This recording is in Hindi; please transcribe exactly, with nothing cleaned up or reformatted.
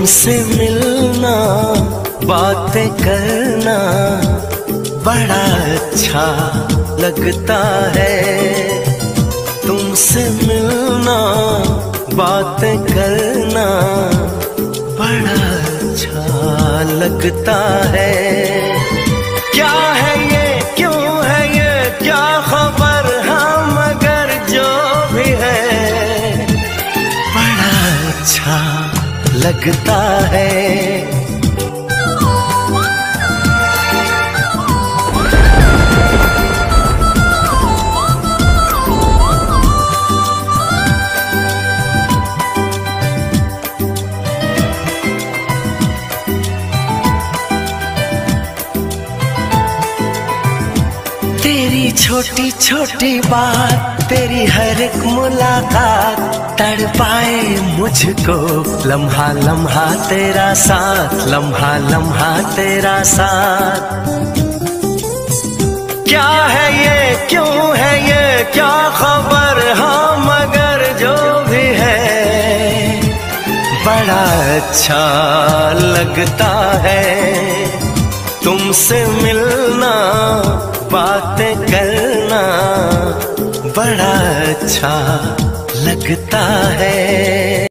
तुमसे मिलना बातें करना बड़ा अच्छा लगता है। तुमसे मिलना बातें करना बड़ा अच्छा लगता है। क्या है ये, क्यों है ये, क्या खबर, हाँ मगर जो भी है बड़ा अच्छा लगता है। तेरी छोटी छोटी बात, तेरी हर एक मुलाकात तड़पाए मुझको। लम्हा लम्हा तेरा साथ, लम्हा लम्हा तेरा साथ। क्या है ये, क्यों है ये, क्या खबर, हाँ मगर जो भी है बड़ा अच्छा लगता है। तुमसे मिलना बातें करना बड़ा अच्छा लगता है।